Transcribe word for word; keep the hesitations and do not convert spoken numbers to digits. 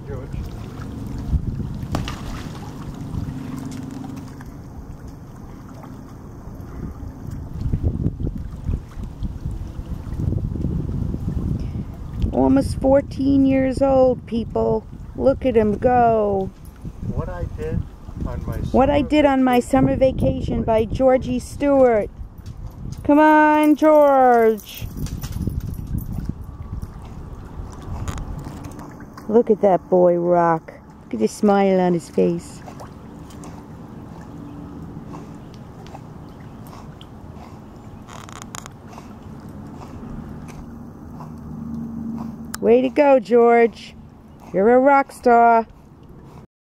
George. Almost fourteen years old, people. Look at him go. What I did on my What I did on my summer vacation by Georgie Stewart. Come on, George. Look at that boy rock. Look at the smile on his face. Way to go, George. You're a rock star.